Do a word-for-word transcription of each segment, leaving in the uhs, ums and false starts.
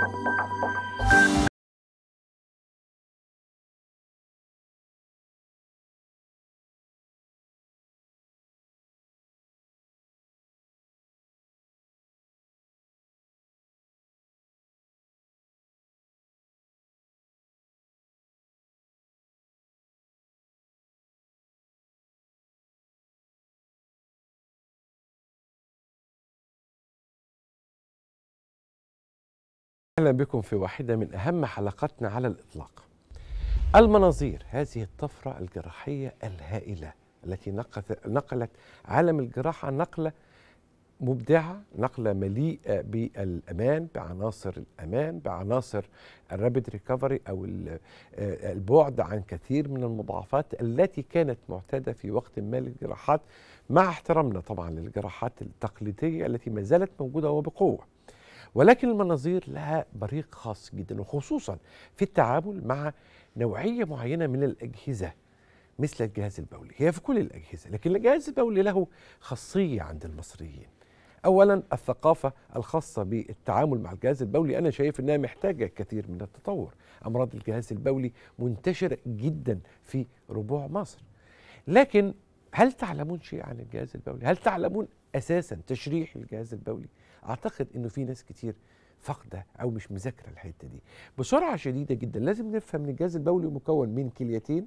أهلا بكم في واحدة من أهم حلقاتنا على الإطلاق. المناظير، هذه الطفرة الجراحية الهائلة التي نقلت عالم الجراحة نقلة مبدعة، نقلة مليئة بالأمان، بعناصر الأمان، بعناصر الرابيد ريكفري أو البعد عن كثير من المضاعفات التي كانت معتادة في وقت ما للجراحات، مع احترامنا طبعا للجراحات التقليدية التي ما زالت موجودة وبقوة. ولكن المناظير لها بريق خاص جدا، وخصوصا في التعامل مع نوعية معينة من الأجهزة مثل الجهاز البولي. هي في كل الأجهزة، لكن الجهاز البولي له خاصية عند المصريين. أولا الثقافة الخاصة بالتعامل مع الجهاز البولي أنا شايف أنها محتاجة كثير من التطور. أمراض الجهاز البولي منتشرة جدا في ربوع مصر. لكن هل تعلمون شيء عن الجهاز البولي؟ هل تعلمون أساسا تشريح الجهاز البولي؟ أعتقد أنه في ناس كتير فاقدة أو مش مذاكرة الحتة دي. بسرعة شديدة جدا لازم نفهم أن الجهاز البولي مكون من كليتين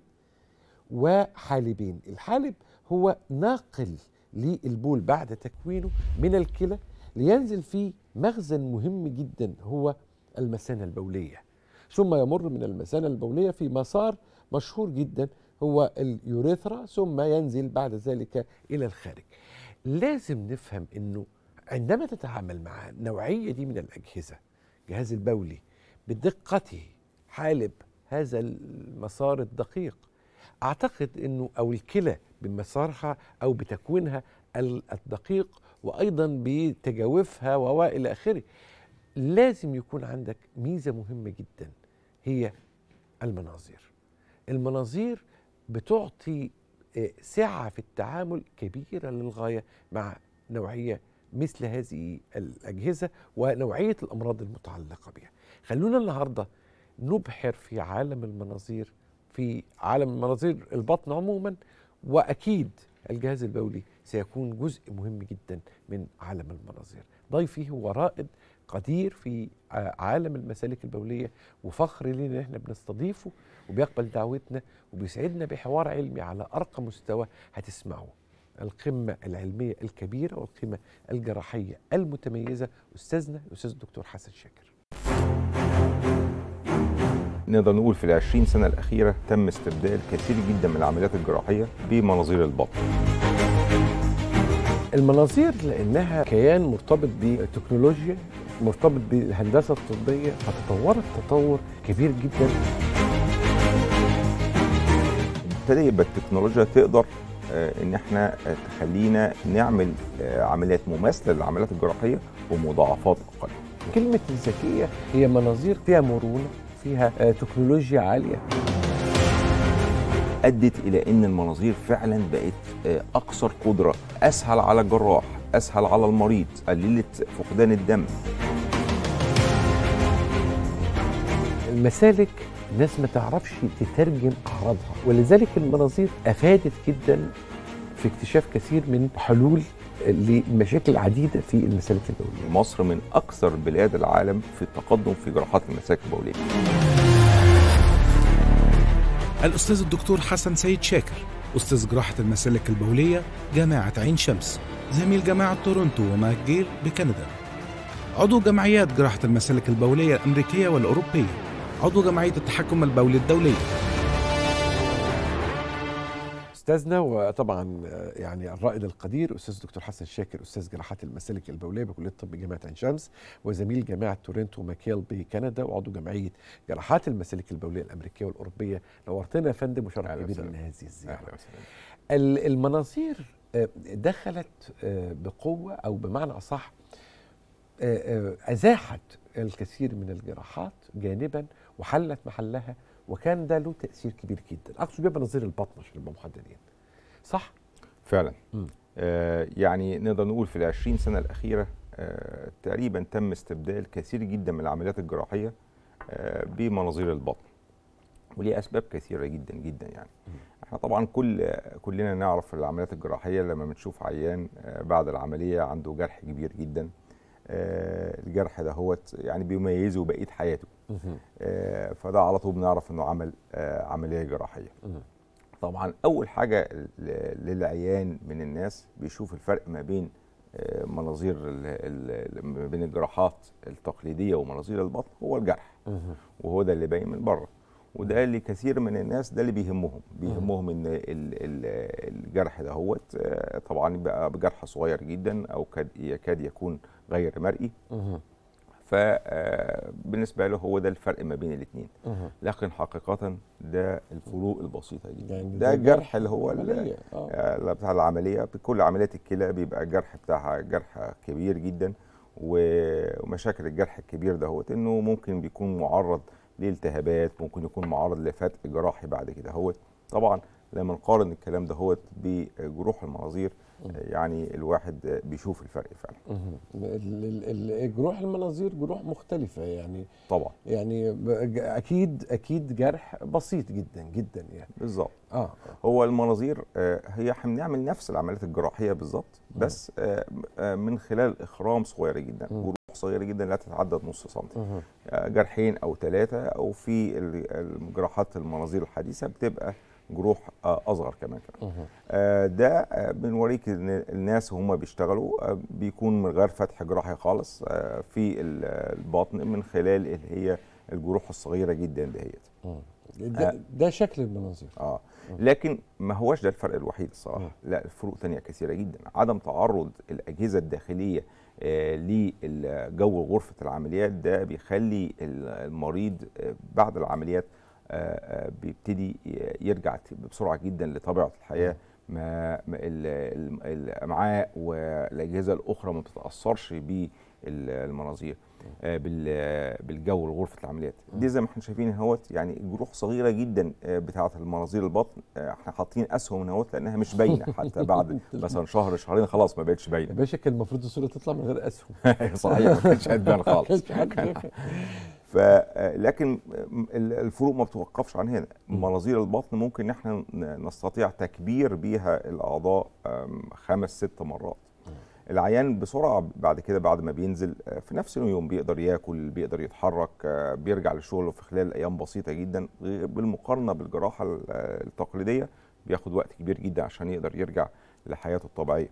وحالبين. الحالب هو ناقل للبول بعد تكوينه من الكلى لينزل في مخزن مهم جدا هو المثانة البولية، ثم يمر من المثانة البولية في مسار مشهور جدا هو اليوريثرا، ثم ينزل بعد ذلك إلى الخارج. لازم نفهم أنه عندما تتعامل مع النوعية دي من الأجهزة، جهاز البولي بدقته حالب هذا المسار الدقيق، أعتقد أنه أو الكلى بمسارها أو بتكوينها الدقيق وأيضا بتجاوفها وإلى آخره، لازم يكون عندك ميزة مهمة جدا هي المناظير. المناظير بتعطي سعة في التعامل كبيرة للغاية مع نوعية مثل هذه الأجهزة ونوعية الأمراض المتعلقة بها. خلونا النهاردة نبحر في عالم المناظير، في عالم المناظير البطن عموما، وأكيد الجهاز البولي سيكون جزء مهم جدا من عالم المناظير. ضيفي هو رائد قدير في عالم المسالك البولية، وفخر لينا ان احنا بنستضيفه وبيقبل دعوتنا وبيسعدنا بحوار علمي على أرقى مستوى هتسمعه. القمة العلمية الكبيرة والقمة الجراحية المتميزة، أستاذنا الأستاذ الدكتور حسن شاكر. نقدر نقول في العشرين سنة الأخيرة تم استبدال كثير جدا من العمليات الجراحية بمناظير البطن. المناظير لأنها كيان مرتبط بالتكنولوجيا، مرتبط بالهندسة الطبية، فتطورت تطور كبير جدا. ابتدى يبقى التكنولوجيا تقدر ان احنا تخلينا نعمل عمليات مماثله للعمليات الجراحيه بمضاعفات اقل. كلمه الذكيه هي مناظير فيها مرونه، فيها تكنولوجيا عاليه، ادت الى ان المناظير فعلا بقت اكثر قدره، اسهل على الجراح، اسهل على المريض، قللت فقدان الدم. المسالك الناس ما تعرفش تترجم أعراضها، ولذلك المناظير أفادت جدا في اكتشاف كثير من حلول لمشاكل عديدة في المسالك البولية. مصر من أكثر بلاد العالم في التقدم في جراحات المسالك البولية. الأستاذ الدكتور حسن سيد شاكر، أستاذ جراحة المسالك البولية جامعة عين شمس، زميل جامعة تورونتو وماكجيل بكندا، عضو جمعيات جراحة المسالك البولية الأمريكية والأوروبية، عضو جمعية التحكم البولي الدولية. استاذنا وطبعا يعني الرائد القدير استاذ الدكتور حسن شاكر، استاذ جراحات المسالك البوليه بكليه الطب جامعه عين شمس، وزميل جامعه تورنتو ماكيل بكندا، وعضو جمعيه جراحات المسالك البوليه الامريكيه والاوروبيه. نورتنا يا فندم وشرف كبير لنا هذه الزياره. المناظير دخلت بقوه، او بمعنى اصح ازاحت الكثير من الجراحات جانبا وحلت محلها، وكان ده له تأثير كبير جدا. أقصد بيه مناظير البطن عشان نبقى محددين. صح؟ فعلا. آه يعني نقدر نقول في العشرين سنة الأخيرة آه تقريبا تم استبدال كثير جدا من العمليات الجراحيه آه بمناظير البطن، وليه اسباب كثيره جدا جدا. يعني احنا طبعا كل كلنا نعرف العمليات الجراحيه لما بنشوف عيان آه بعد العمليه عنده جرح كبير جدا، آه الجرح ده هو يعني بيميزه بقيه حياته، آه فده على طول بنعرف انه عمل آه عمليه جراحيه. طبعا اول حاجه للعيان من الناس بيشوف الفرق ما بين مناظير ما بين الجراحات التقليديه ومناظير البطن هو الجرح، وهو ده اللي باين من بره، وده اللي كثير من الناس ده اللي بيهمهم بيهمهم ان الجرح ده هو طبعا بقى بجرح صغير جدا او يكاد يكون غير مرئي، فبالنسبه له هو ده الفرق ما بين الاثنين. لكن حقيقه ده الفروق البسيطه جدا. يعني ده الجرح اللي هو آه. بتاع العمليه، بكل عمليات الكلى بيبقى الجرح بتاعها جرح كبير جدا، ومشاكل الجرح الكبير ده هو انه ممكن بيكون معرض لالتهابات، ممكن يكون معرض لفتق جراحي بعد كده. هو طبعا لما نقارن الكلام ده هو بجروح المناظير يعني الواحد بيشوف الفرق فعلا. جروح المناظير جروح مختلفة يعني طبعا، يعني اكيد اكيد جرح بسيط جدا جدا يعني. بالظبط. اه هو المناظير هي احنا بنعمل نفس العمليات الجراحية بالظبط، بس من خلال اخرام صغيرة جدا، جروح صغيرة جدا لا تتعدى نص سنتي، جرحين او ثلاثة، او في الجراحات المناظير الحديثة بتبقى جروح اصغر كمان كمان. آه ده بنوريك ان الناس وهم بيشتغلوا آه بيكون من غير فتح جراحي خالص آه في البطن، من خلال اللي هي الجروح الصغيره جدا دهيت. ده, آه ده شكل المناظير. اه لكن ما هوش ده الفرق الوحيد الصراحه. مم. لا، الفروق ثانيه كثيره جدا. عدم تعرض الاجهزه الداخليه آه للجو غرفه العمليات ده بيخلي المريض آه بعد العمليات آه بيبتدي يرجع بسرعه جدا لطبيعه الحياه، ما الامعاء والاجهزه الاخرى ما بتتاثرش بالمناظير آه بالجو لغرفه العمليات دي. زي ما احنا شايفين اهوت، يعني جروح صغيره جدا بتاعه المناظير البطن، احنا حاطين اسهم اهوت لانها مش باينه حتى بعد مثلا شهر شهرين خلاص ما بقتش باينه. يا باشا كان المفروض الصوره تطلع من غير اسهم. صحيح، ما كانتش هتبان خالص. ف لكن الفروق ما بتوقفش عن هنا. مناظير البطن ممكن ان احنا نستطيع تكبير بيها الاعضاء خمس ست مرات. العيان بسرعه بعد كده بعد ما بينزل في نفس اليوم بيقدر ياكل، بيقدر يتحرك، بيرجع لشغله في خلال ايام بسيطه جدا، بالمقارنه بالجراحه التقليديه بياخد وقت كبير جدا عشان يقدر يرجع لحياته الطبيعيه.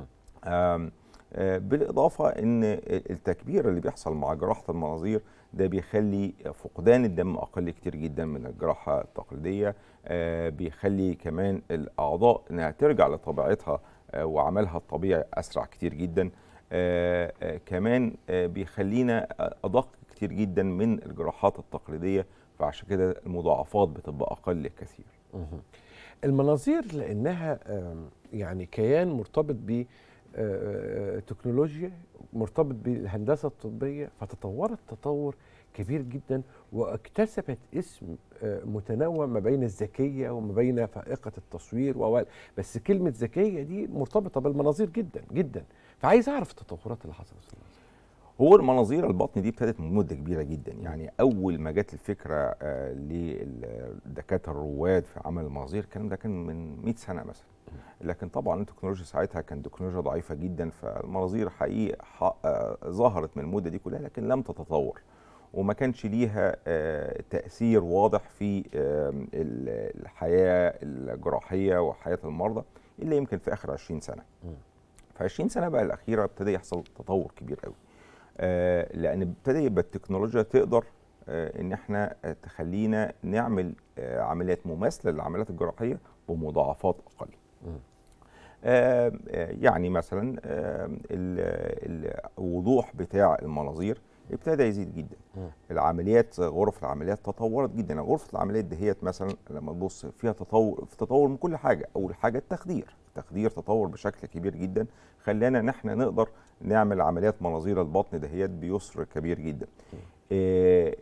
بالاضافه ان التكبير اللي بيحصل مع جراحه المناظير ده بيخلي فقدان الدم اقل كتير جدا من الجراحه التقليديه، بيخلي كمان الاعضاء انها ترجع لطبيعتها وعملها الطبيعي اسرع كتير جدا، كمان بيخلينا ادق كتير جدا من الجراحات التقليديه، فعشان كده المضاعفات بتبقى اقل كثير. المناظير لانها يعني كيان مرتبط ب تكنولوجيا، مرتبط بالهندسه الطبيه، فتطورت تطور كبير جدا واكتسبت اسم متنوع ما بين الذكيه وما بين فائقه التصوير و بس كلمه ذكيه دي مرتبطه بالمناظير جدا جدا. فعايز اعرف التطورات اللي حصلت. هو المناظير البطن دي ابتدت من مده كبيره جدا، يعني اول ما جت الفكره للدكاتره الرواد في عمل المناظير الكلام ده كان من مئة سنه مثلا، لكن طبعا التكنولوجيا ساعتها كانت تكنولوجيا ضعيفه جدا، فالمناظير حقيقي ظهرت من المده دي كلها لكن لم تتطور، وما كانش ليها تاثير واضح في الحياه الجراحيه وحياه المرضى الا يمكن في اخر عشرين سنه. في عشرين سنه بقى الاخيره ابتدى يحصل تطور كبير قوي، لان ابتدى يبقى التكنولوجيا تقدر ان احنا تخلينا نعمل عمليات مماثله للعمليات الجراحيه بمضاعفات اقل. آه يعني مثلا آه الوضوح بتاع المناظير ابتدى يزيد جدا. م. العمليات غرف العمليات تطورت جدا. غرفه العمليات دهيت مثلا لما تبص فيها تطور في تطور من كل حاجه. اول حاجه التخدير، التخدير تطور بشكل كبير جدا خلانا ان احنا نقدر نعمل عمليات مناظير البطن دهيت بيسر كبير جدا. آه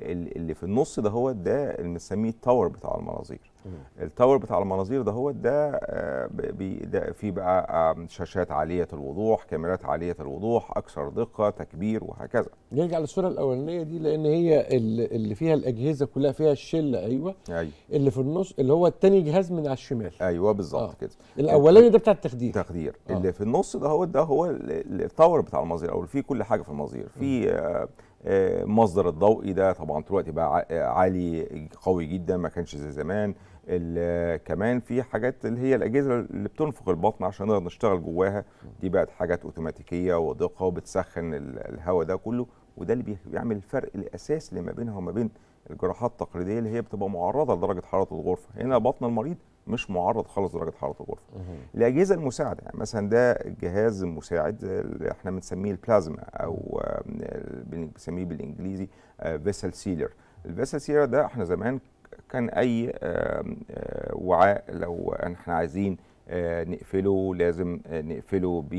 اللي في النص ده هو ده اللي بنسميه التاور بتاع المناظير. التاور بتاع المناظير ده هو ده, آه بي ده في بقى آه شاشات عاليه الوضوح، كاميرات عاليه الوضوح، اكثر دقه، تكبير، وهكذا. نرجع للصوره الاولانيه دي لان هي اللي فيها الاجهزه كلها، فيها الشله. ايوه ايوه اللي في النص اللي هو الثاني جهاز من على الشمال. ايوه بالظبط آه. كده. الاولاني ده بتاع التخدير تخدير آه. اللي في النص ده هو ده هو التاور بتاع المناظير، او فيه كل حاجه في المناظير. في آه آه مصدر الضوئي ده طبعا دلوقتي بقى عالي قوي جدا، ما كانش زي زمان. كمان في حاجات اللي هي الاجهزه اللي بتنفخ البطن عشان نقدر نشتغل جواها، دي بقت حاجات اوتوماتيكيه ودقه وبتسخن الهواء ده كله، وده اللي بيعمل الفرق الاساسي اللي ما بينها وما بين الجراحات التقليديه اللي هي بتبقى معرضه لدرجه حراره الغرفه. هنا بطن المريض مش معرض خالص لدرجه حراره الغرفه. الاجهزه المساعده يعني مثلا ده الجهاز المساعد اللي احنا بنسميه البلازما، او بنسميه بالانجليزي فيسل سيلر. الفيسل سيلر ده احنا زمان كان اي وعاء لو احنا عايزين نقفله لازم نقفله ب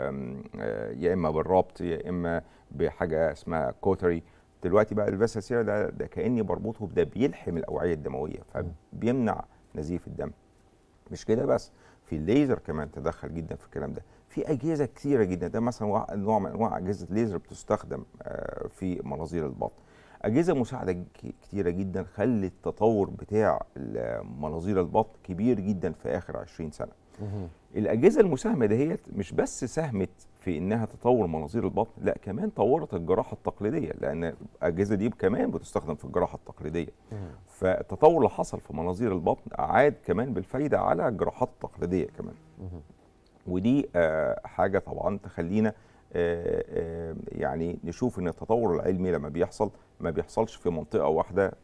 يا اما بالربط يا اما بحاجه اسمها كوتري. دلوقتي بقى الفيسل سيلر ده, ده كاني بربطه بده بيلحم الاوعيه الدمويه فبيمنع نزيف الدم. مش كده بس، في الليزر كمان تدخل جدا في الكلام ده. في اجهزه كثيره جدا، ده مثلا نوع من انواع اجهزه الليزر بتستخدم في مناظير البطن. اجهزه مساعده كتيره جدا خلت التطور بتاع مناظير البطن كبير جدا في اخر عشرين سنه. الاجهزه المساهمه دهيت مش بس ساهمت في انها تطور مناظير البطن، لا كمان طورت الجراحه التقليديه، لان الاجهزه دي كمان بتستخدم في الجراحه التقليديه. فالتطور اللي حصل في مناظير البطن اعاد كمان بالفايده على الجراحات التقليديه كمان. ودي آه حاجه طبعا تخلينا آه آه يعني نشوف ان التطور العلمي لما بيحصل ما بيحصلش في منطقه واحده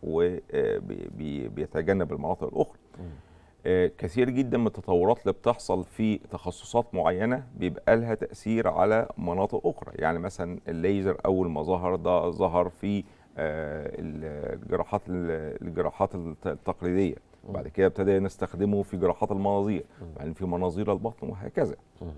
وبيتجنب المناطق الاخرى. آه كثير جدا من التطورات اللي بتحصل في تخصصات معينه بيبقى لها تاثير على مناطق اخرى. يعني مثلا الليزر اول ما ظهر ده ظهر في آه الجراحات الجراحات التقليديه، وبعد كده ابتدى نستخدمه في جراحات المناظير، بعدين في مناظير البطن وهكذا.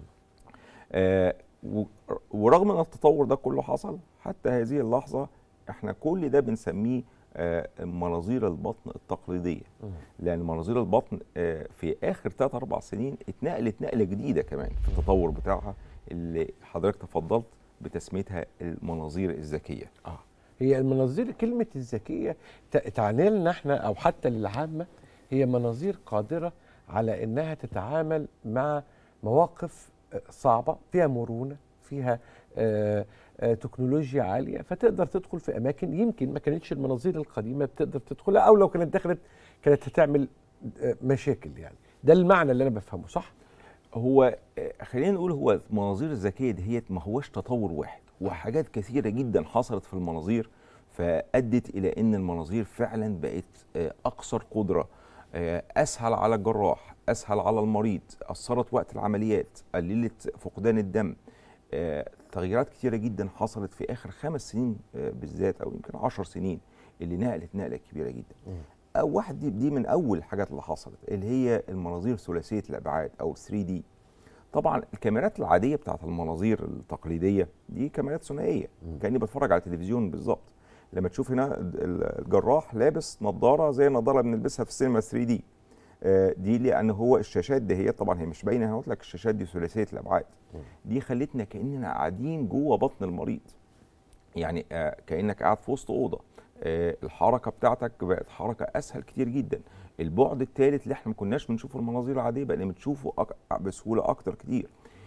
آه ورغم ان التطور ده كله حصل حتى هذه اللحظه احنا كل ده بنسميه آه مناظير البطن التقليديه، لان مناظير البطن آه في اخر ثلاث اربع سنين اتنقلت نقله جديده كمان في التطور بتاعها اللي حضرتك تفضلت بتسميتها المناظير الذكيه. اه هي المناظير كلمه الذكيه تعني لنا احنا او حتى للعامه هي مناظير قادره على انها تتعامل مع مواقف صعبه فيها مرونه، فيها آآ آآ تكنولوجيا عاليه، فتقدر تدخل في اماكن يمكن ما كانتش المناظير القديمه بتقدر تدخلها، او لو كانت دخلت كانت هتعمل مشاكل. يعني ده المعنى اللي انا بفهمه، صح؟ هو خلينا نقول هو المناظير الذكيه دي هي ما هوش تطور واحد، وحاجات كثيره جدا حصلت في المناظير فادت الى ان المناظير فعلا بقت اكثر قدره، اسهل على الجراح، اسهل على المريض، اثرت وقت العمليات، قللت فقدان الدم. تغييرات كتيره جدا حصلت في اخر خمس سنين بالذات، او يمكن عشر سنين اللي نقلت نقله كبيره جدا. او واحد دي, دي من اول الحاجات اللي حصلت اللي هي المناظير ثلاثيه الابعاد او ثري دي. طبعا الكاميرات العاديه بتاعت المناظير التقليديه دي كاميرات ثنائيه، كاني بتفرج على تلفزيون بالظبط. لما تشوف هنا الجراح لابس نظاره زي النظاره اللي بنلبسها في السينما ثري دي، دي لان هو الشاشات دي هي طبعا هي مش باينه، انا قلت لك الشاشات دي ثلاثيه الابعاد، دي خلتنا كاننا قاعدين جوه بطن المريض، يعني كانك قاعد في وسط اوضه. الحركه بتاعتك بقت حركه اسهل كتير جدا. البعد الثالث اللي احنا ما كناش بنشوفه المناظير العاديه بقى بنشوفه بسهوله اكتر كتير.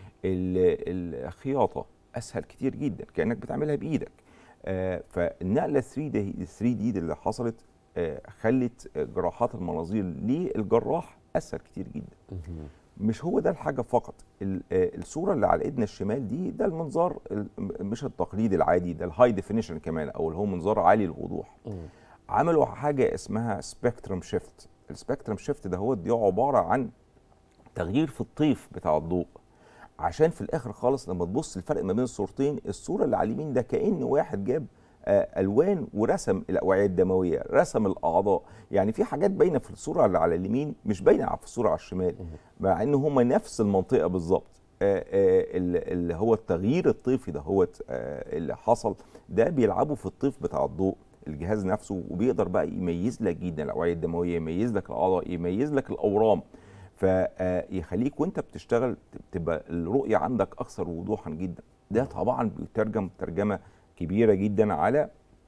الخياطه اسهل كتير جدا كانك بتعملها بايدك. آه فالنقله ثري دي ثري دي اللي حصلت آه خلت جراحات المناظير للجراح اسهل كتير جدا. مش هو ده الحاجه فقط، آه الصوره اللي على ايدنا الشمال دي ده المنظار مش التقليدي العادي، ده الهاي ديفينيشن كمان، او اللي هو منظار عالي الوضوح. عملوا حاجه اسمها سبيكترم شيفت. السبيكترم شيفت ده هو دي عباره عن تغيير في الطيف بتاع الضوء، عشان في الاخر خالص لما تبص الفرق ما بين الصورتين، الصوره اللي على اليمين ده كأن واحد جاب آه الوان ورسم الاوعيه الدمويه، رسم الاعضاء. يعني في حاجات باينه في الصوره اللي على اليمين مش باينه في الصوره على الشمال، مع ان هما نفس المنطقه بالظبط. آه آه اللي هو التغيير الطيفي ده هو آه اللي حصل ده بيلعبوا في الطيف بتاع الضوء، الجهاز نفسه، وبيقدر بقى يميز لك جدا الاوعيه الدمويه، يميز لك الاعضاء، يميز لك الاورام، فيخليك وانت بتشتغل تبقى الرؤيه عندك اكثر وضوحا جدا. ده طبعا بيترجم ترجمه كبيره جدا على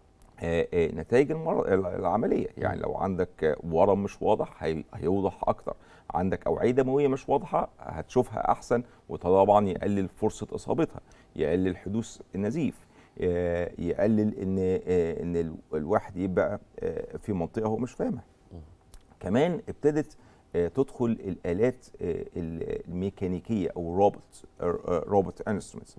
نتائج العمليه. يعني لو عندك ورم مش واضح هيوضح اكتر، عندك اوعيه دمويه مش واضحه هتشوفها احسن، وطبعا يقلل فرصه اصابتها، يقلل حدوث النزيف، يقلل ان ان الواحد يبقى في منطقه هو مش فاهمها. كمان ابتدت تدخل الالات الميكانيكيه او روبوت روبوت انسترومنتس.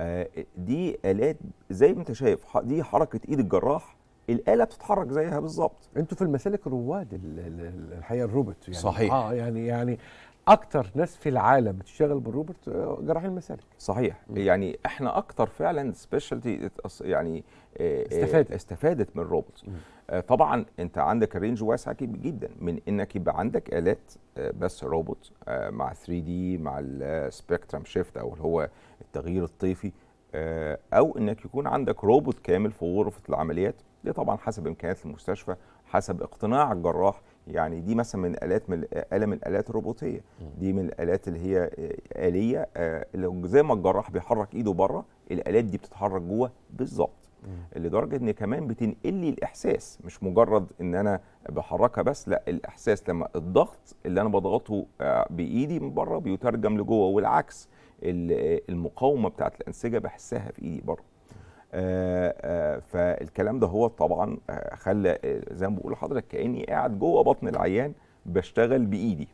دي الات زي ما انت شايف، دي حركه ايد الجراح، الاله بتتحرك زيها بالظبط. انتوا في المسالك رواد الحقيقه الروبوت يعني. صحيح. اه يعني يعني اكتر ناس في العالم بتشتغل بالروبوت جراحين المسالك. صحيح. م. يعني احنا اكتر فعلا سبيشالتي يعني استفادت استفادت من الروبوت. م. طبعا انت عندك الرينج واسع جدا من انك يبقى عندك الات بس روبوت مع ثري دي مع السبيكترم شيفت او اللي هو التغيير الطيفي، او انك يكون عندك روبوت كامل في غرفه العمليات. دي طبعا حسب امكانيات المستشفى، حسب اقتناع الجراح. يعني دي مثلا من الات من آلة من الالات الروبوتيه، دي من الالات اللي هي آليه، اللي زي ما الجراح بيحرك ايده بره الالات دي بتتحرك جوه بالظبط، لدرجه ان كمان بتنقل لي الاحساس، مش مجرد ان انا بحركها بس، لا الاحساس لما الضغط اللي انا بضغطه بايدي من بره بيترجم لجوه، والعكس المقاومه بتاعت الانسجه بحسها في ايدي بره. آآ آآ فالكلام ده هو طبعا خلى زي ما بقول لحضرتك كاني قاعد جوه بطن العيان بشتغل بايدي.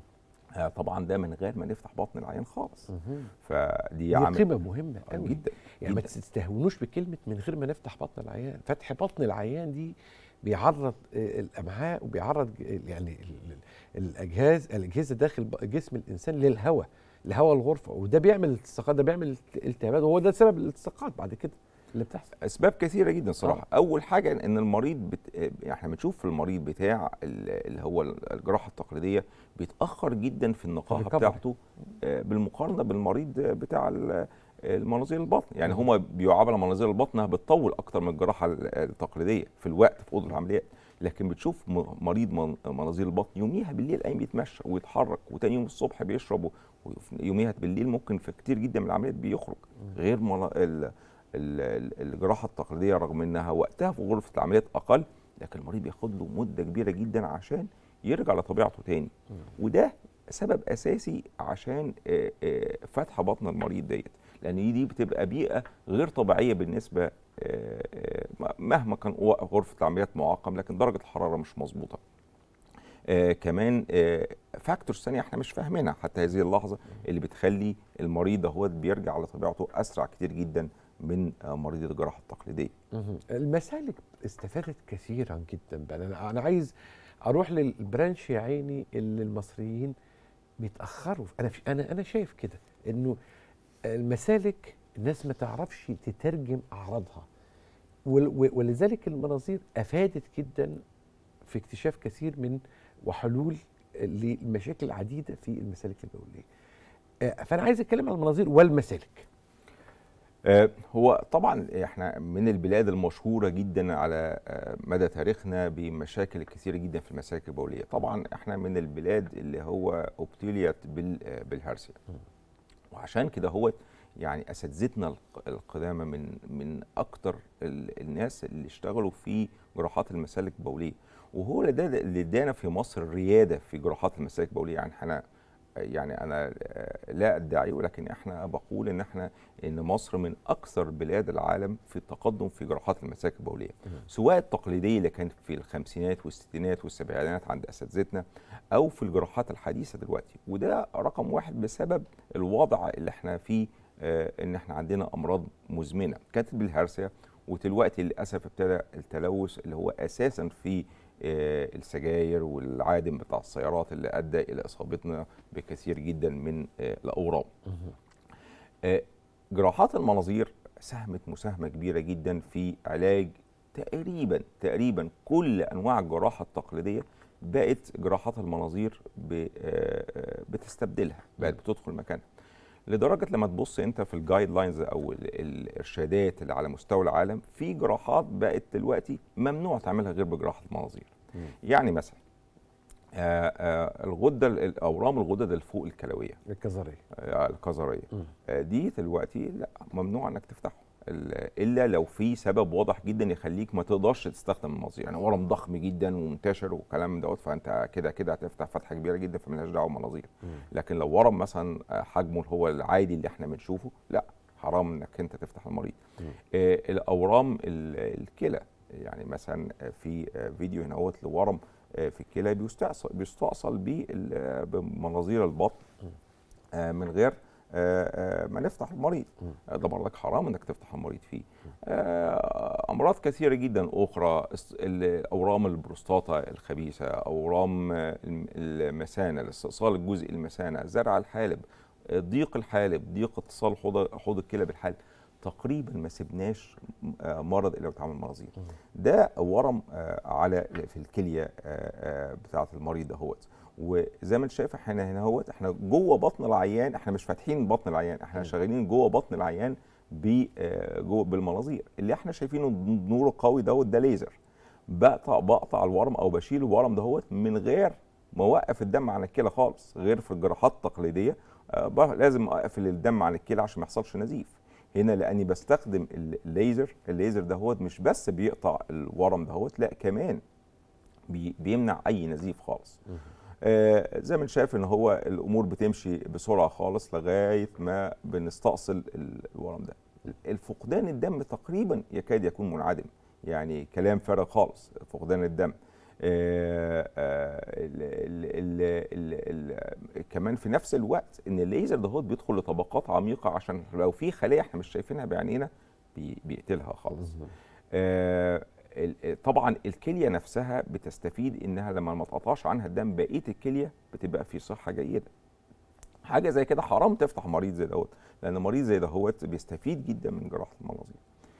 طبعا ده من غير ما نفتح بطن العيان خالص. فدي دي قيمه مهمه قوي جدا يعني. ما تستهونوش بكلمه من غير ما نفتح بطن العيان. فتح بطن العيان دي بيعرض الامعاء وبيعرض يعني الاجهزه الاجهزه داخل جسم الانسان للهواء، لهواء الغرفه، وده بيعمل التصاقات، ده بيعمل التهابات، وهو ده سبب الالتصاقات بعد كده اللي بتحصل. اسباب كثيره جدا صراحه. آه. اول حاجه ان المريض بت... يعني احنا بنشوف في المريض بتاع اللي هو الجراحه التقليديه بيتاخر جدا في النقاهه بتاعته بالمقارنه بالمريض بتاع المناظير البطن. يعني هما بيعاملوا مناظير البطن بتطول اكتر من الجراحه التقليديه في الوقت في اوضه العمليات، لكن بتشوف مريض مناظير البطن يوميها بالليل قايم يتمشى ويتحرك، وتاني يوم الصبح بيشرب، ويوميها بالليل ممكن في كتير جدا من العمليات بيخرج. غير ال الجراحه التقليديه رغم انها وقتها في غرفه العمليات اقل، لكن المريض بياخد له مده كبيره جدا عشان يرجع لطبيعته تاني. وده سبب اساسي عشان فتح بطن المريض ديت، لان دي بتبقى بيئه غير طبيعيه بالنسبه مهما كان غرفه العمليات معقم، لكن درجه الحراره مش مظبوطه. آه كمان آه فاكتورز ثانيه احنا مش فاهمينها حتى هذه اللحظه، اللي بتخلي المريض هو بيرجع لطبيعته اسرع كتير جدا من آه مريض الجراحه التقليديه. المسالك استفادت كثيرا جدا بقى. انا انا عايز اروح للبرانش يا عيني اللي المصريين بيتاخروا. انا انا انا شايف كده انه المسالك الناس ما تعرفش تترجم اعراضها، ولذلك المناظير افادت جدا في اكتشاف كثير من وحلول للمشاكل العديده في المسالك البوليه. فانا عايز اتكلم عن المناظير والمسالك. آه هو طبعا احنا من البلاد المشهوره جدا على آه مدى تاريخنا بمشاكل كثيره جدا في المسالك البوليه. طبعا احنا من البلاد اللي هو ابتليت بالهرسيا، وعشان كده هو يعني اساتذتنا القدامى من من اكتر الناس اللي اشتغلوا في جراحات المسالك البوليه، وهو اللي ادانا في مصر الرياده في جراحات المسالك البوليه. يعني احنا يعني انا لا ادعي، ولكن احنا بقول ان احنا ان مصر من اكثر بلاد العالم في التقدم في جراحات المسالك البوليه، سواء التقليديه اللي كانت في الخمسينات والستينات والسبعينات عند اساتذتنا، او في الجراحات الحديثه دلوقتي. وده رقم واحد بسبب الوضع اللي احنا فيه، آه ان احنا عندنا امراض مزمنه كانت بالهرسيا، ودلوقتي للاسف ابتدى التلوث اللي هو اساسا في آه السجاير والعادم بتاع السيارات اللي ادى الى اصابتنا بكثير جدا من آه الاورام. آه جراحات المناظير ساهمت مساهمه كبيره جدا في علاج تقريبا تقريبا كل انواع الجراحه التقليديه. بقت جراحات المناظير بتستبدلها، بقت بتدخل مكانها. لدرجه لما تبص انت في الجايد لاينز او ال- الارشادات اللي على مستوى العالم، في جراحات بقت دلوقتي ممنوع تعملها غير بجراحه المناظير. يعني مثلا آه آه الغده ال- اورام الغدد الفوق الكلويه الكظريه آه الكظريه آه دي دلوقتي لا، ممنوع انك تفتحه ال- الا لو في سبب واضح جدا يخليك ما تقدرش تستخدم المناظير، يعني ورم ضخم جدا ومنتشر والكلام دوت، فانت كده كده هتفتح فتحه كبيره جدا فمالهاش دعوه بالمناظير. لكن لو ورم مثلا آه، حجمه اللي هو العادي اللي احنا بنشوفه، لا حرام انك انت تفتح المريض. آه الاورام ال- الكلى، يعني مثلا في آه، فيديو هنا اهوت لورم آه، في الكلى بيستأصل بيستأصل بال- بمناظير البطن آه، من غير آه، آه، ما نفتح المريض. آه، ده برضك حرام انك تفتح المريض فيه. آه، امراض كثيره جدا اخرى، است- ال- اورام البروستاتا الخبيثه، اورام آه، الم- المثانه، الاستئصال الجزئي المثانه، زرع الحالب، آه، ضيق الحالب، ضيق اتصال حوض حوض الكلى بالحالب، تقريبا ما سبناش آه، مرض الا وتعمل مناظير. ده ورم آه، على في الكليه آه، آه، بتاعه المريض دهوت. وزي ما انت شايف احنا هنا اهوت، احنا جوه بطن العيان، احنا مش فاتحين بطن العيان، احنا م. شغالين جوه بطن العيان ب جوه بالمناظير اللي احنا شايفينه نور قوي دوت، ده ليزر. بقطع بقطع الورم او بشيل الورم دهوت من غير ما اوقف الدم عن الكلى خالص، غير في الجراحات التقليديه آه لازم اقفل الدم عن الكلى عشان ما يحصلش نزيف. هنا لاني بستخدم الليزر، الليزر دهوت مش بس بيقطع الورم دهوت، لا كمان بي بيمنع اي نزيف خالص. آه زي ما انت شايف ان هو الامور بتمشي بسرعه خالص لغايه ما بنستأصل الورم ده. الفقدان الدم تقريبا يكاد يكون منعدم، يعني كلام فارغ خالص فقدان الدم. آه آه ال ال ال ال كمان في نفس الوقت ان الليزر ده بيدخل لطبقات عميقه، عشان لو في خليه احنا مش شايفينها بعينينا بي بيقتلها خالص. آه طبعا الكليه نفسها بتستفيد انها لما ما تقطعش عنها الدم بقيه الكليه بتبقى في صحه جيده. حاجه زي كده حرام تفتح مريض زي دوت، لان مريض زي دهوت بيستفيد جدا من جراحه المناظير.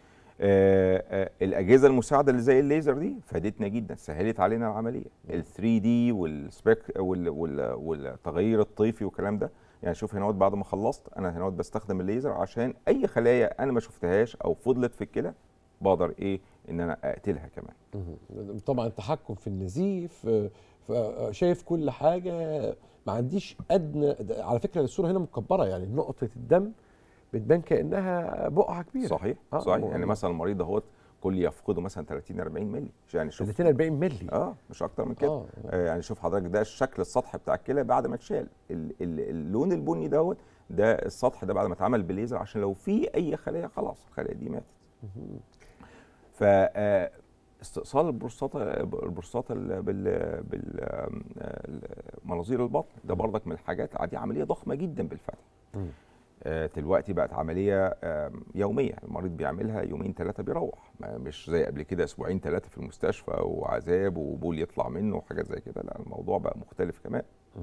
آه آه الاجهزه المساعده اللي زي الليزر دي فادتنا جدا، سهلت علينا العمليه. ال ثري دي والسبيك والتغيير الطيفي والكلام ده، يعني شوف هنا بعد ما خلصت انا هنا بستخدم الليزر عشان اي خلايا انا ما شفتهاش او فضلت في الكلى بقدر ايه ان انا اقتلها كمان. طبعا التحكم في النزيف، شايف كل حاجه، ما عنديش ادنى. على فكره الصوره هنا مكبره، يعني نقطه الدم بتبان كانها بقعه كبيره. صحيح آه صحيح. يعني مثلا المريض اهوت كل يفقده مثلا ثلاثين أربعين مللي، يعني شوف ثلاثين أربعين مللي اه مش اكتر من كده. آه. آه يعني شوف حضرتك ده الشكل السطح بتاع الكلى بعد ما اتشال، اللون البني دوت ده السطح ده بعد ما اتعمل بليزر، عشان لو في اي خليه خلاص الخليه دي ماتت. ف استئصال البروستاتا البروستاتا بال بالمناظير البطن ده برضك من الحاجات دي عمليه ضخمه جدا بالفعل. آه دلوقتي بقت عمليه آه يوميه، المريض بيعملها يومين ثلاثه بيروح، مش زي قبل كده اسبوعين ثلاثه في المستشفى وعذاب وبول يطلع منه وحاجات زي كده، لا الموضوع بقى مختلف كمان.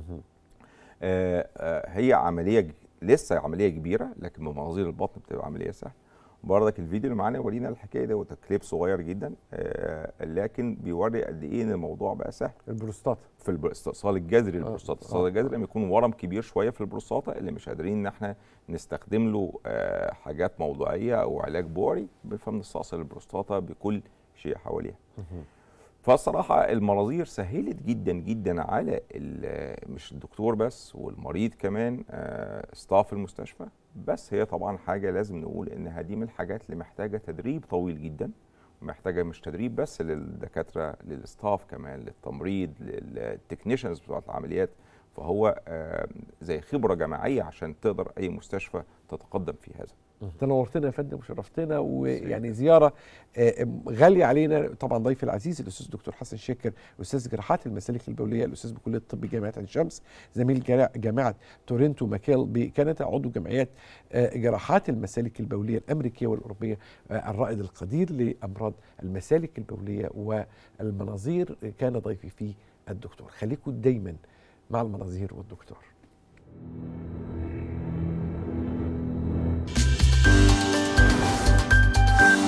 آه آه هي عمليه لسه عمليه كبيره، لكن بمناظير البطن بتبقى عمليه سهله. برضك الفيديو اللي معانا ورينا الحكايه ده، وده كليب صغير جدا آه لكن بيوري قد ايه ان الموضوع بقى سهل. البروستاتا في الاستئصال الجذري للبروستاتا، الاستئصال الجذري لما يكون ورم كبير شويه في البروستاتا اللي مش قادرين ان احنا نستخدم له آه حاجات موضعيه او علاج بوري، فبنستأصل البروستاتا بكل شيء حواليها. فالصراحه المناظير سهلت جدا جدا على مش الدكتور بس والمريض كمان آه ستاف المستشفى، بس هي طبعا حاجه لازم نقول انها دي من الحاجات اللي محتاجه تدريب طويل جدا، محتاجه مش تدريب بس للدكاتره، للستاف كمان، للتمريض، للتكنيشنز بتوع العمليات. فهو آه زي خبره جماعيه عشان تقدر اي مستشفى تتقدم في هذا. تنورتنا يا فندم وشرفتنا، ويعني زياره غاليه علينا. طبعا ضيفي العزيز الاستاذ الدكتور حسن شاكر، استاذ جراحات المسالك البوليه، الاستاذ بكليه الطب جامعه عين شمس، زميل جامعه تورنتو ماكيل بكندا، عضو جمعيات جراحات المسالك البوليه الامريكيه والاوروبيه، الرائد القدير لامراض المسالك البوليه والمناظير، كان ضيفي فيه الدكتور. خليكم دايما مع المناظير والدكتور.